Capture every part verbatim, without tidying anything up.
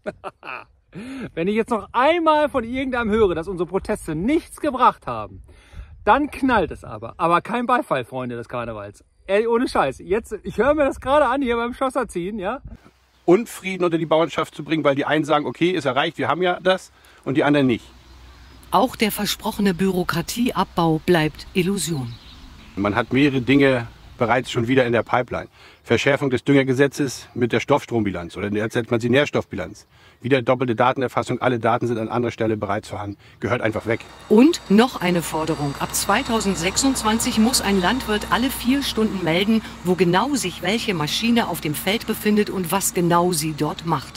Wenn ich jetzt noch einmal von irgendeinem höre, dass unsere Proteste nichts gebracht haben, dann knallt es aber. Aber kein Beifall, Freunde des Karnevals. Ey, ohne Scheiß. Jetzt, ich höre mir das gerade an hier beim Schlosser ziehen, ja? Und Frieden unter die Bauernschaft zu bringen, weil die einen sagen, okay, ist erreicht, wir haben ja das, und die anderen nicht. Auch der versprochene Bürokratieabbau bleibt Illusion. Man hat mehrere Dinge bereits schon wieder in der Pipeline. Verschärfung des Düngergesetzes mit der Stoffstrombilanz oder jetzt setzt man sie Nährstoffbilanz. Wieder doppelte Datenerfassung, alle Daten sind an anderer Stelle bereits vorhanden. Gehört einfach weg. Und noch eine Forderung. Ab zweitausendsechsundzwanzig muss ein Landwirt alle vier Stunden melden, wo genau sich welche Maschine auf dem Feld befindet und was genau sie dort macht.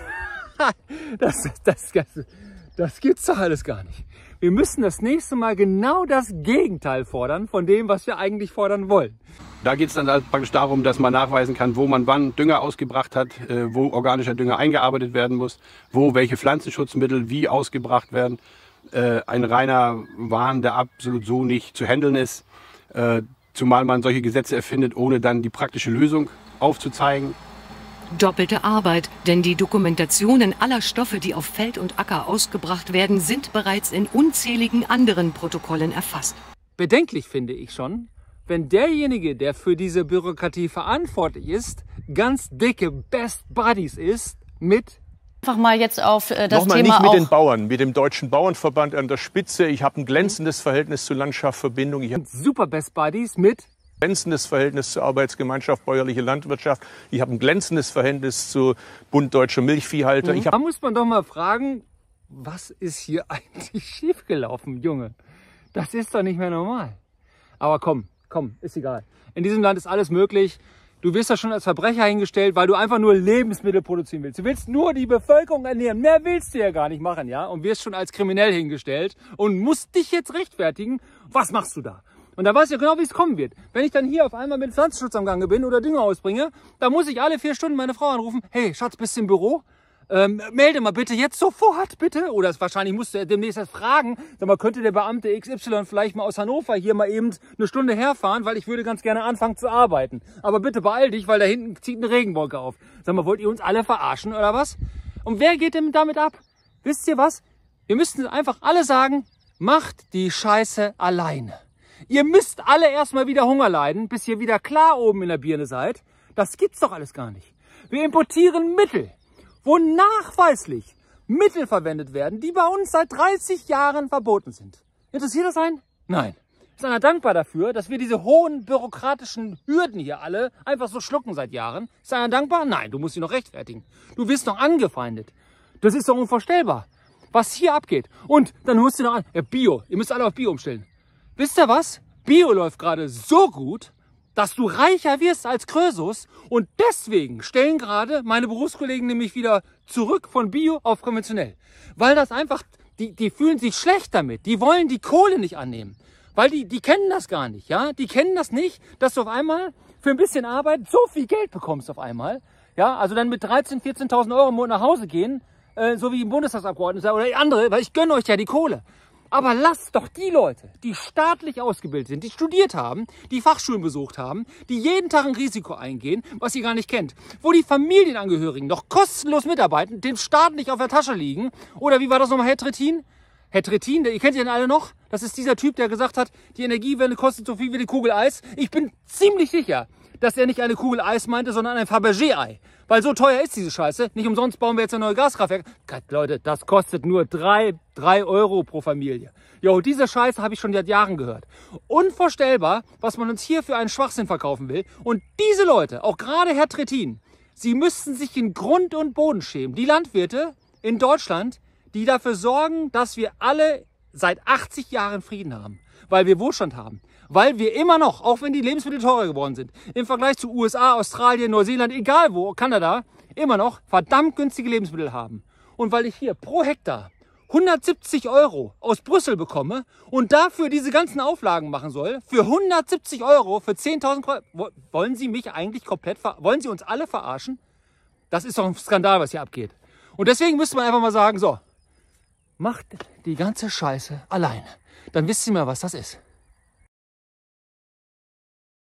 das, das, das, das gibt's doch alles gar nicht. Wir müssen das nächste Mal genau das Gegenteil fordern von dem, was wir eigentlich fordern wollen. Da geht es dann halt praktisch darum, dass man nachweisen kann, wo man wann Dünger ausgebracht hat, äh, wo organischer Dünger eingearbeitet werden muss, wo welche Pflanzenschutzmittel wie ausgebracht werden. Äh, ein reiner Wahn, der absolut so nicht zu handeln ist, äh, zumal man solche Gesetze erfindet, ohne dann die praktische Lösung aufzuzeigen. Doppelte Arbeit, denn die Dokumentationen aller Stoffe, die auf Feld und Acker ausgebracht werden, sind bereits in unzähligen anderen Protokollen erfasst. Bedenklich finde ich schon, wenn derjenige, der für diese Bürokratie verantwortlich ist, ganz dicke Best Buddies ist mit... Einfach mal jetzt auf äh, das Nochmal Thema nicht mit auch den Bauern, mit dem Deutschen Bauernverband an der Spitze. Ich habe ein glänzendes Verhältnis zur Landschaftsverbindung. Ich habe super Best Buddies mit... glänzendes Verhältnis zur Arbeitsgemeinschaft Bäuerliche Landwirtschaft. Ich habe ein glänzendes Verhältnis zu Bund Deutscher Milchviehhalter. Mhm. Ich hab da muss man doch mal fragen, was ist hier eigentlich schiefgelaufen, Junge? Das ist doch nicht mehr normal. Aber komm, komm, ist egal. In diesem Land ist alles möglich. Du wirst ja schon als Verbrecher hingestellt, weil du einfach nur Lebensmittel produzieren willst. Du willst nur die Bevölkerung ernähren. Mehr willst du ja gar nicht machen, ja? Und wirst schon als kriminell hingestellt und musst dich jetzt rechtfertigen. Was machst du da? Und da weißt du ja genau, wie es kommen wird. Wenn ich dann hier auf einmal mit Pflanzenschutz am Gange bin oder Dünger ausbringe, dann muss ich alle vier Stunden meine Frau anrufen. Hey, Schatz, bist du im Büro? Ähm, melde mal bitte jetzt sofort, bitte. Oder es, wahrscheinlich musst du demnächst erst fragen. Sag mal, könnte der Beamte X Y vielleicht mal aus Hannover hier mal eben eine Stunde herfahren, weil ich würde ganz gerne anfangen zu arbeiten. Aber bitte beeil dich, weil da hinten zieht eine Regenwolke auf. Sag mal, wollt ihr uns alle verarschen oder was? Und wer geht denn damit ab? Wisst ihr was? Wir müssten einfach alle sagen, macht die Scheiße alleine. Ihr müsst alle erstmal wieder Hunger leiden, bis ihr wieder klar oben in der Birne seid. Das gibt's doch alles gar nicht. Wir importieren Mittel, wo nachweislich Mittel verwendet werden, die bei uns seit dreißig Jahren verboten sind. Interessiert das einen? Nein. Ist einer dankbar dafür, dass wir diese hohen bürokratischen Hürden hier alle einfach so schlucken seit Jahren? Ist einer dankbar? Nein, du musst sie noch rechtfertigen. Du wirst noch angefeindet. Das ist doch unvorstellbar, was hier abgeht. Und dann hörst du noch an, ja, Bio, ihr müsst alle auf Bio umstellen. Wisst ihr was? Bio läuft gerade so gut, dass du reicher wirst als Krösus. Und deswegen stellen gerade meine Berufskollegen nämlich wieder zurück von Bio auf konventionell. Weil das einfach, die, die fühlen sich schlecht damit. Die wollen die Kohle nicht annehmen. Weil die, die kennen das gar nicht, ja? Die kennen das nicht, dass du auf einmal für ein bisschen Arbeit so viel Geld bekommst auf einmal. Ja, also dann mit dreizehntausend, vierzehntausend Euro im Monat nach Hause gehen, äh, so wie ein Bundestagsabgeordneter oder andere, weil ich gönne euch ja die Kohle. Aber lasst doch die Leute, die staatlich ausgebildet sind, die studiert haben, die Fachschulen besucht haben, die jeden Tag ein Risiko eingehen, was ihr gar nicht kennt, wo die Familienangehörigen noch kostenlos mitarbeiten, dem Staat nicht auf der Tasche liegen. Oder wie war das nochmal, Herr Trittin? Herr Trittin, ihr kennt ihn alle noch? Das ist dieser Typ, der gesagt hat, die Energiewende kostet so viel wie eine Kugel Eis. Ich bin ziemlich sicher, dass er nicht eine Kugel Eis meinte, sondern ein Fabergé-Ei. Weil so teuer ist diese Scheiße. Nicht umsonst bauen wir jetzt ein neues Gaskraftwerk. Leute, das kostet nur drei, drei Euro pro Familie. Jo, diese Scheiße habe ich schon seit Jahren gehört. Unvorstellbar, was man uns hier für einen Schwachsinn verkaufen will. Und diese Leute, auch gerade Herr Trittin, sie müssten sich in Grund und Boden schämen. Die Landwirte in Deutschland, die dafür sorgen, dass wir alle seit achtzig Jahren Frieden haben. Weil wir Wohlstand haben. Weil wir immer noch, auch wenn die Lebensmittel teurer geworden sind, im Vergleich zu U S A, Australien, Neuseeland, egal wo, Kanada, immer noch verdammt günstige Lebensmittel haben. Und weil ich hier pro Hektar hundertsiebzig Euro aus Brüssel bekomme und dafür diese ganzen Auflagen machen soll, für hundertsiebzig Euro, für zehntausend Euro, wollen Sie mich eigentlich komplett, wollen Sie uns alle verarschen? Das ist doch ein Skandal, was hier abgeht. Und deswegen müsste man einfach mal sagen, so, macht die ganze Scheiße alleine. Dann wisst ihr mal, was das ist.